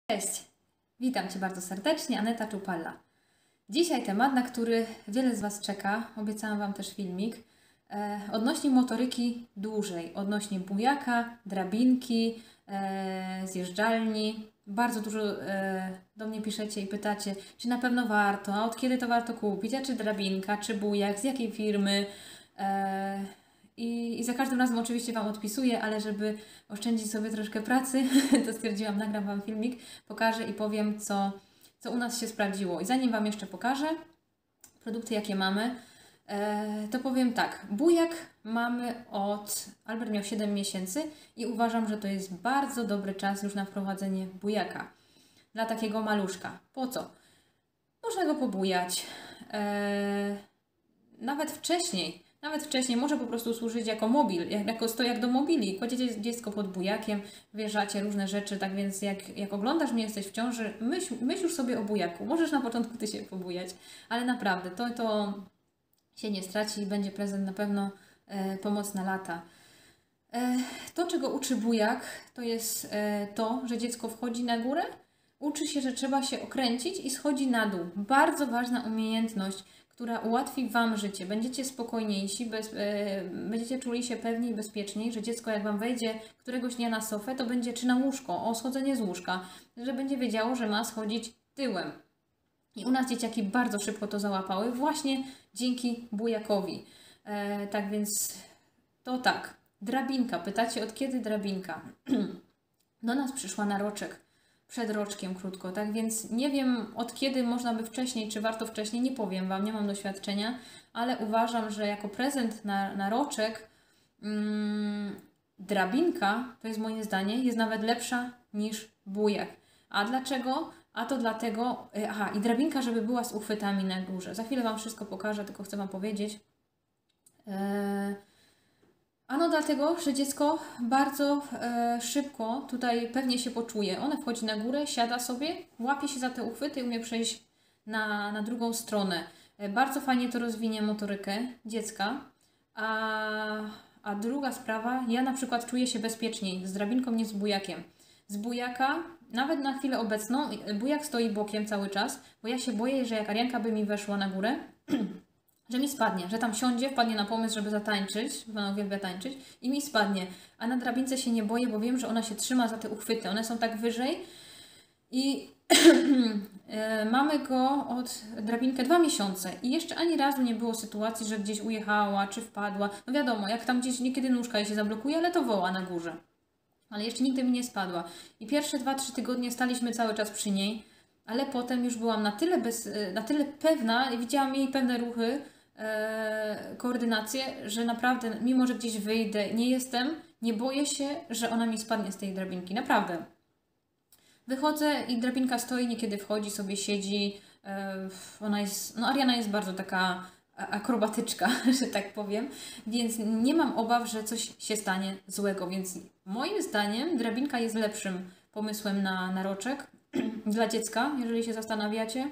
Cześć, witam Cię bardzo serdecznie, Aneta Czupalla. Dzisiaj temat, na który wiele z Was czeka, obiecałam Wam też filmik, odnośnie motoryki dłużej, odnośnie bujaka, drabinki, zjeżdżalni. Bardzo dużo do mnie piszecie i pytacie, czy na pewno warto, a od kiedy to warto kupić, a czy drabinka, czy bujak, z jakiej firmy. I za każdym razem oczywiście Wam odpisuję, ale żeby oszczędzić sobie troszkę pracy, to stwierdziłam, nagram Wam filmik, pokażę i powiem, co u nas się sprawdziło. I zanim Wam jeszcze pokażę produkty, jakie mamy, to powiem tak. Bujak mamy Albert miał 7 miesięcy i uważam, że to jest bardzo dobry czas już na wprowadzenie bujaka dla takiego maluszka. Po co? Można go pobujać. Nawet wcześniej może po prostu służyć jako mobil, jako stojak do mobili. Kładziecie dziecko pod bujakiem, wjeżdżacie różne rzeczy, tak więc jak oglądasz mnie, jesteś w ciąży, myśl już sobie o bujaku. Możesz na początku Ty się pobujać, ale naprawdę to się nie straci i będzie prezent na pewno pomoc na lata. To, czego uczy bujak, to jest to, że dziecko wchodzi na górę, uczy się, że trzeba się okręcić i schodzi na dół. Bardzo ważna umiejętność, która ułatwi Wam życie. Będziecie spokojniejsi, będziecie czuli się pewniej, bezpieczniej, że dziecko jak Wam wejdzie któregoś dnia na sofę, to będzie czy na łóżko, o schodzenie z łóżka, że będzie wiedziało, że ma schodzić tyłem. I u nas dzieciaki bardzo szybko to załapały, właśnie dzięki bujakowi. Tak więc to tak. Drabinka. Pytacie, od kiedy drabinka? Do nas przyszła na roczek. Przed roczkiem krótko, tak więc nie wiem od kiedy można by wcześniej, czy warto wcześniej, nie powiem Wam, nie mam doświadczenia, ale uważam, że jako prezent na roczek drabinka, to jest moje zdanie, jest nawet lepsza niż bujak. A dlaczego? A to dlatego, i drabinka, żeby była z uchwytami na górze. Za chwilę Wam wszystko pokażę, tylko chcę Wam powiedzieć. Ano dlatego, że dziecko bardzo szybko tutaj pewnie się poczuje. Ona wchodzi na górę, siada sobie, łapie się za te uchwyty i umie przejść na drugą stronę. Bardzo fajnie to rozwinie motorykę dziecka. A druga sprawa, ja na przykład czuję się bezpieczniej z drabinką niż z bujakiem. Z bujaka, nawet na chwilę obecną, bujak stoi bokiem cały czas, bo ja się boję, że jak Arianka by mi weszła na górę, że mi spadnie, że tam siądzie, wpadnie na pomysł, żeby zatańczyć, bo ona uwielbia tańczyć i mi spadnie. A na drabince się nie boję, bo wiem, że ona się trzyma za te uchwyty. One są tak wyżej i mamy go od drabinkę 2 miesiące i jeszcze ani razu nie było sytuacji, że gdzieś ujechała czy wpadła. No wiadomo, jak tam gdzieś niekiedy nóżka jej się zablokuje, ale to woła na górze. Ale jeszcze nigdy mi nie spadła. I pierwsze 2-3 tygodnie staliśmy cały czas przy niej, ale potem już byłam na tyle pewna i widziałam jej pewne ruchy, koordynację, że naprawdę, mimo że gdzieś wyjdę, nie boję się, że ona mi spadnie z tej drabinki. Naprawdę. Wychodzę i drabinka stoi, niekiedy wchodzi, sobie siedzi. Ariana jest bardzo taka akrobatyczka, że tak powiem, więc nie mam obaw, że coś się stanie złego, więc moim zdaniem drabinka jest lepszym pomysłem na roczek dla dziecka, jeżeli się zastanawiacie.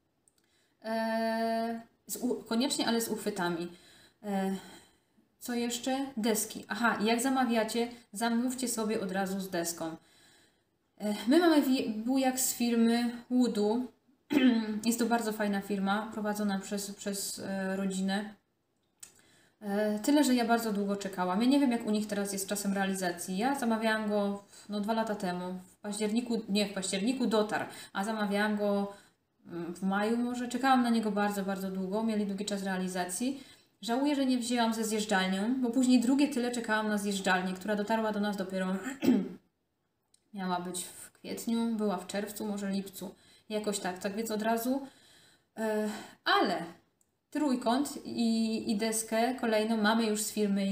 Koniecznie, ale z uchwytami. Co jeszcze? Deski. Jak zamawiacie, zamówcie sobie od razu z deską. My mamy bujak z firmy Woodu. Jest to bardzo fajna firma, prowadzona przez rodzinę. Tyle, że ja bardzo długo czekałam. Ja nie wiem, jak u nich teraz jest czasem realizacji. Ja zamawiałam go 2 lata temu. W październiku dotarł, a zamawiałam go w maju może. Czekałam na niego bardzo, bardzo długo. Mieli długi czas realizacji. Żałuję, że nie wzięłam ze zjeżdżalnią, bo później drugie tyle czekałam na zjeżdżalnię, która dotarła do nas dopiero miała być w kwietniu, była w czerwcu, może lipcu. Jakoś tak, tak więc od razu. Ale trójkąt i deskę kolejną mamy już z firmy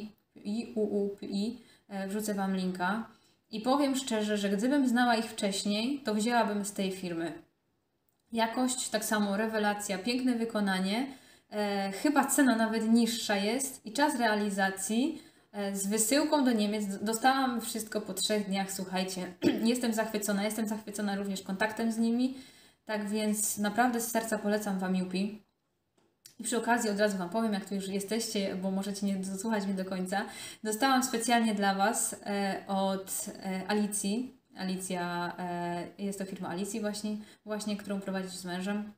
UUPI. Wrzucę Wam linka. I powiem szczerze, że gdybym znała ich wcześniej, to wzięłabym z tej firmy. Jakość, tak samo rewelacja, piękne wykonanie. Chyba cena nawet niższa jest i czas realizacji z wysyłką do Niemiec. Dostałam wszystko po 3 dniach, słuchajcie. Jestem zachwycona również kontaktem z nimi. Tak więc naprawdę z serca polecam Wam UPI. I przy okazji od razu Wam powiem, jak tu już jesteście, bo możecie nie dosłuchać mnie do końca. Dostałam specjalnie dla Was od Alicji Alicja, jest to firma Alicji właśnie, którą prowadzisz z mężem.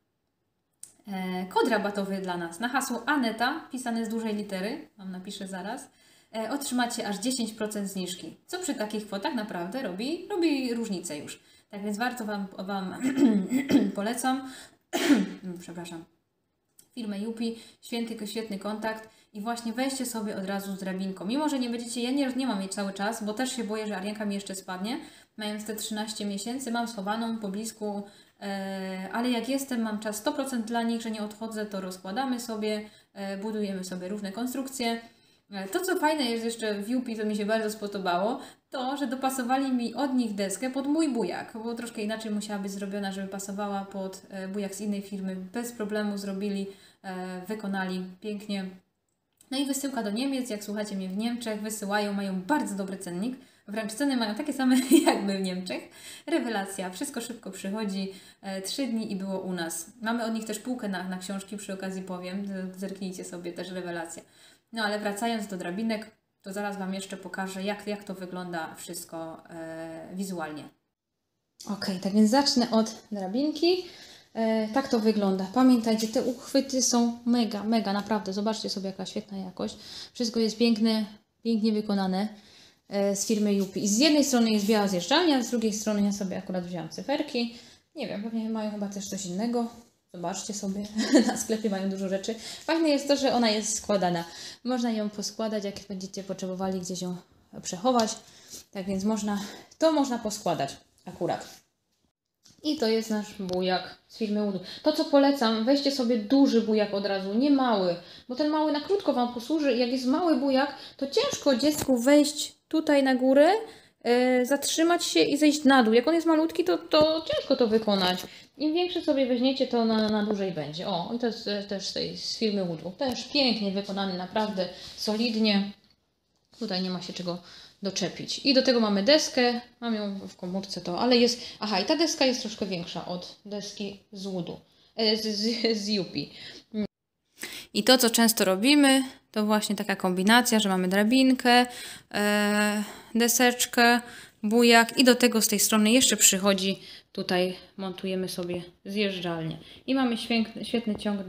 Kod rabatowy dla nas na hasło Aneta, pisane z dużej litery, Wam napiszę zaraz, otrzymacie aż 10% zniżki, co przy takich kwotach naprawdę robi różnicę już. Tak więc bardzo Wam polecam, przepraszam, firmę Yupi, świetny kontakt i właśnie weźcie sobie od razu z drabinką. Mimo, że nie będziecie, ja nie mam jej cały czas, bo też się boję, że Arianka mi jeszcze spadnie, mając te 13 miesięcy, mam schowaną po blisku, ale jak jestem, mam czas 100% dla nich, że nie odchodzę, to rozkładamy sobie, budujemy sobie różne konstrukcje. To, co fajne jest jeszcze w Yupi, co mi się bardzo spodobało, to, że dopasowali mi od nich deskę pod mój bujak, bo troszkę inaczej musiała być zrobiona, żeby pasowała pod bujak z innej firmy. Bez problemu zrobili, wykonali pięknie. No i wysyłka do Niemiec, jak słuchacie mnie w Niemczech, wysyłają, mają bardzo dobry cennik. Wręcz ceny mają takie same jak my w Niemczech. Rewelacja, wszystko szybko przychodzi, 3 dni i było u nas. Mamy od nich też półkę na książki, przy okazji powiem, zerknijcie sobie, też rewelacja. No ale wracając do drabinek, to zaraz Wam jeszcze pokażę, jak to wygląda wszystko wizualnie. Ok, tak więc zacznę od drabinki. Tak to wygląda. Pamiętajcie, te uchwyty są mega, naprawdę. Zobaczcie sobie, jaka świetna jakość. Wszystko jest pięknie wykonane z firmy Yupi. I z jednej strony jest biała zjeżdżalnia, z drugiej strony ja sobie akurat wzięłam cyferki. Nie wiem, pewnie mają chyba też coś innego. Zobaczcie sobie, na sklepie mają dużo rzeczy. Fajne jest to, że ona jest składana. Można ją poskładać, jak będziecie potrzebowali gdzieś ją przechować. Tak więc można poskładać akurat. I to jest nasz bujak z firmy Udu. To, co polecam, weźcie sobie duży bujak od razu, nie mały, bo ten mały na krótko Wam posłuży. Jak jest mały bujak, to ciężko dziecku wejść tutaj na górę, zatrzymać się i zejść na dół. Jak on jest malutki, to ciężko to wykonać. Im większy sobie weźmiecie, to na dłużej będzie. O, i to jest też z firmy Udu. Też pięknie wykonany, naprawdę solidnie. Tutaj nie ma się czego doczepić. I do tego mamy deskę, mam ją w komórce ale jest, i ta deska jest troszkę większa od deski z Udu, z Yupi. I to, co często robimy, to właśnie taka kombinacja, że mamy drabinkę, deseczkę, bujak i do tego z tej strony jeszcze przychodzi, tutaj montujemy sobie zjeżdżalnię. I mamy świetny ciąg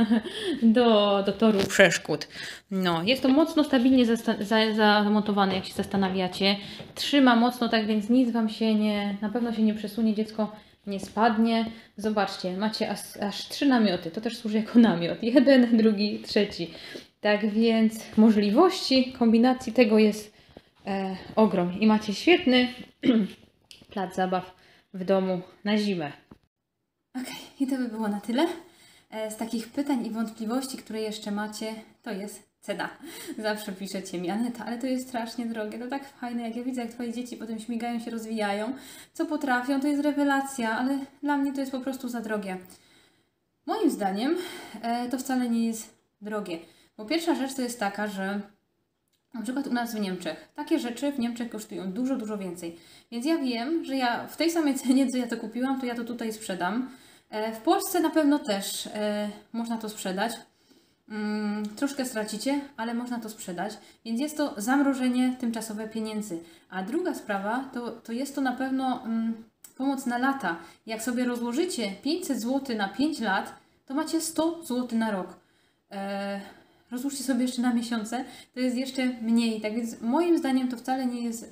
do toru przeszkód. No, jest to mocno stabilnie zamontowane, jak się zastanawiacie. Trzyma mocno, tak więc nic Wam się na pewno się nie przesunie, dziecko nie spadnie. Zobaczcie, macie aż 3 namioty. To też służy jako namiot. 1, drugi, trzeci. Tak więc możliwości kombinacji tego jest ogrom. I macie świetny plac zabaw w domu na zimę. Ok, i to by było na tyle. Z takich pytań i wątpliwości, które jeszcze macie, to jest cena. Zawsze piszecie mi, Aneta, ale to jest strasznie drogie. To tak fajne, jak ja widzę, jak Twoje dzieci potem śmigają się, rozwijają, co potrafią, to jest rewelacja, ale dla mnie to jest po prostu za drogie. Moim zdaniem to wcale nie jest drogie. Bo pierwsza rzecz to jest taka, że na przykład u nas w Niemczech takie rzeczy w Niemczech kosztują dużo więcej. Więc ja wiem, że ja w tej samej cenie, co ja to kupiłam, to ja to tutaj sprzedam. W Polsce na pewno też można to sprzedać. Troszkę stracicie, ale można to sprzedać. Więc jest to zamrożenie tymczasowe pieniędzy. A druga sprawa, to jest to na pewno pomoc na lata. Jak sobie rozłożycie 500 zł na 5 lat, to macie 100 zł na rok. Rozłóżcie sobie jeszcze na miesiące, to jest jeszcze mniej. Tak więc moim zdaniem to wcale nie jest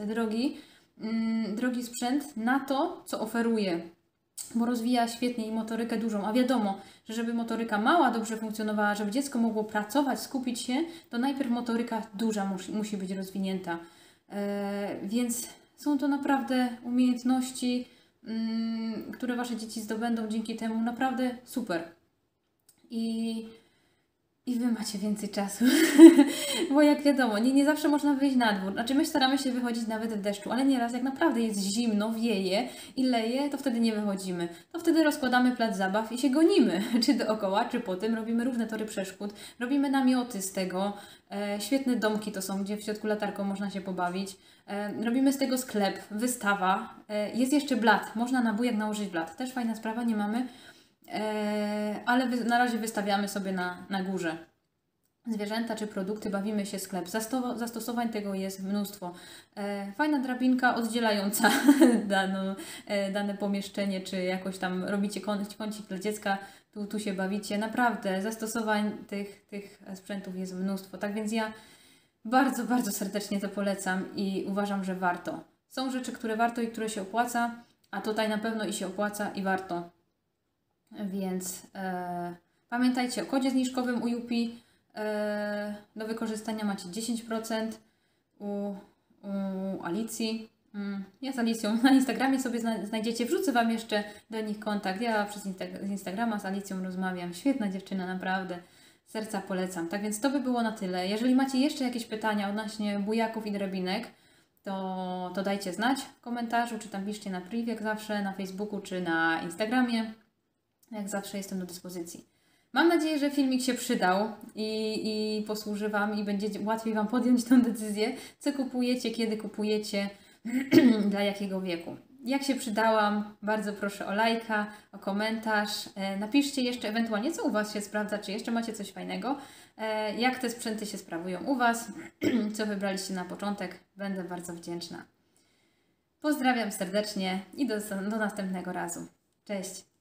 drogi sprzęt na to, co oferuje. Bo rozwija świetnie i motorykę dużą. A wiadomo, że żeby motoryka mała dobrze funkcjonowała, żeby dziecko mogło pracować, skupić się, to najpierw motoryka duża musi być rozwinięta. Więc są to naprawdę umiejętności, które Wasze dzieci zdobędą dzięki temu naprawdę super. I Wy macie więcej czasu, bo jak wiadomo, nie zawsze można wyjść na dwór. Znaczy my staramy się wychodzić nawet w deszczu, ale nieraz jak naprawdę jest zimno, wieje i leje, to wtedy nie wychodzimy. To wtedy rozkładamy plac zabaw i się gonimy, czy dookoła, czy po tym. Robimy różne tory przeszkód, robimy namioty z tego. Świetne domki to są, gdzie w środku latarką można się pobawić. Robimy z tego sklep, wystawa. Jest jeszcze blat, można na bujak nałożyć blat. Też fajna sprawa, nie mamy. Ale na razie wystawiamy sobie na górze. zwierzęta czy produkty, bawimy się sklep. Zastosowań tego jest mnóstwo. Fajna drabinka oddzielająca dane pomieszczenie, czy jakoś tam robicie kącik dla dziecka, tu się bawicie. Naprawdę zastosowań tych sprzętów jest mnóstwo. Tak więc ja bardzo, bardzo serdecznie to polecam i uważam, że warto. Są rzeczy, które warto i które się opłaca, a tutaj na pewno i się opłaca i warto. Więc pamiętajcie o kodzie zniżkowym u Jupi. Do wykorzystania macie 10% u Alicji. Ja z Alicją na Instagramie sobie znajdziecie. Wrzucę Wam jeszcze do nich kontakt. Ja przez Instagrama z Alicją rozmawiam. Świetna dziewczyna, naprawdę. Serca polecam. Tak więc to by było na tyle. Jeżeli macie jeszcze jakieś pytania odnośnie bujaków i drabinek, to dajcie znać w komentarzu, czy tam piszcie na privie, jak zawsze, na Facebooku, czy na Instagramie. Jak zawsze jestem do dyspozycji. Mam nadzieję, że filmik się przydał i posłuży Wam i będzie łatwiej Wam podjąć tę decyzję, co kupujecie, kiedy kupujecie, dla jakiego wieku. Jak się przydałam, bardzo proszę o lajka, o komentarz. Napiszcie jeszcze ewentualnie, co u Was się sprawdza, czy jeszcze macie coś fajnego, jak te sprzęty się sprawują u Was, co wybraliście na początek. Będę bardzo wdzięczna. Pozdrawiam serdecznie i do następnego razu. Cześć!